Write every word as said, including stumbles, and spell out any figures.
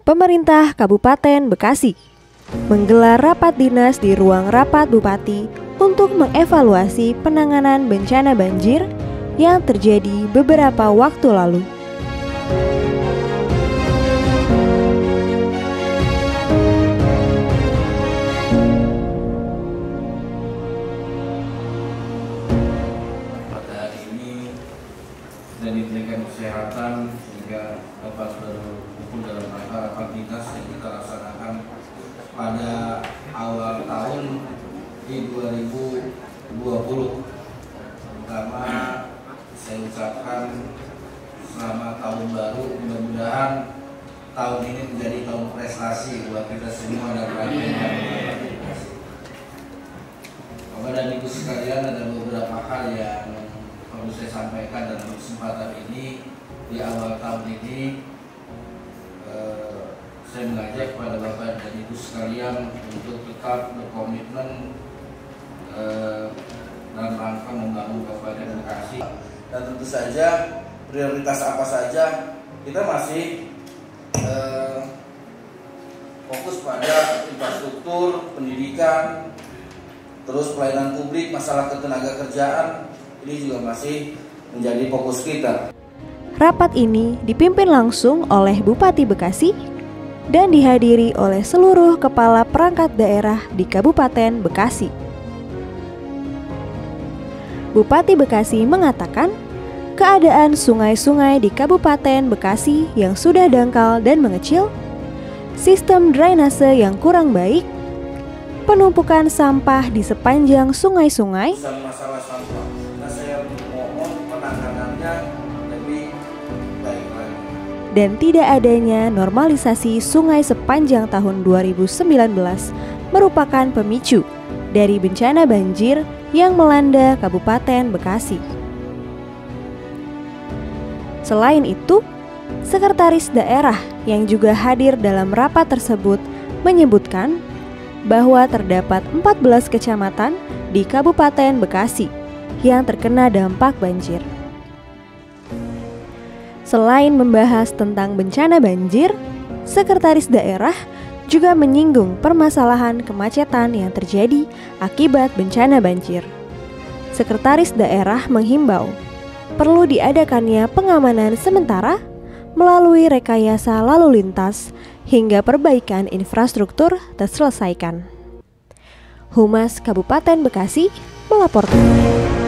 Pemerintah Kabupaten Bekasi menggelar rapat dinas di ruang rapat Bupati untuk mengevaluasi penanganan bencana banjir yang terjadi beberapa waktu lalu. Pada hari ini sudah diberikan kesehatan sehingga dapat berkumpul dalam rangka rapat dinas yang kita laksanakan pada awal tahun di dua ribu dua puluh. Pertama, saya ucapkan selamat tahun baru, mudah-mudahan tahun ini menjadi tahun prestasi buat kita semua dan rakyat. Bapak dan Ibu sekalian, ada beberapa hal yang perlu saya sampaikan dalam kesempatan ini. Di awal tahun ini eh, saya mengajak kepada Bapak dan Ibu sekalian untuk tetap berkomitmen eh, dalam rangka membangun Kabupaten Bekasi. Dan tentu saja prioritas apa saja kita masih eh, fokus pada infrastruktur, pendidikan, terus pelayanan publik, masalah ketenaga kerjaan, ini juga masih menjadi fokus kita. Rapat ini dipimpin langsung oleh Bupati Bekasi dan dihadiri oleh seluruh kepala perangkat daerah di Kabupaten Bekasi. Bupati Bekasi mengatakan keadaan sungai-sungai di Kabupaten Bekasi yang sudah dangkal dan mengecil, sistem drainase yang kurang baik, penumpukan sampah di sepanjang sungai-sungai, masalah sampah. Nah, saya mohon penanganannya lebih baik lagi. Dan tidak adanya normalisasi sungai sepanjang tahun dua ribu sembilan belas merupakan pemicu dari bencana banjir yang melanda Kabupaten Bekasi. Selain itu, Sekretaris Daerah yang juga hadir dalam rapat tersebut menyebutkan bahwa terdapat empat belas kecamatan di Kabupaten Bekasi yang terkena dampak banjir. Selain membahas tentang bencana banjir, Sekretaris Daerah juga menyinggung permasalahan kemacetan yang terjadi akibat bencana banjir. Sekretaris Daerah menghimbau perlu diadakannya pengamanan sementara melalui rekayasa lalu lintas hingga perbaikan infrastruktur terselesaikan. Humas Kabupaten Bekasi melaporkan.